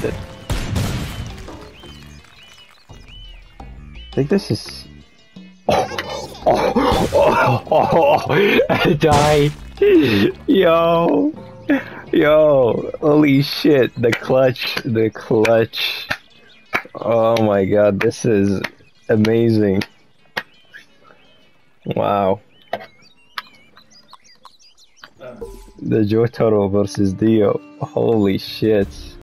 dead. I think this is... I died! Yo! Yo! Holy shit, the clutch, the clutch. Oh my god, this is amazing. Wow. The Jotaro versus Dio. Holy shit.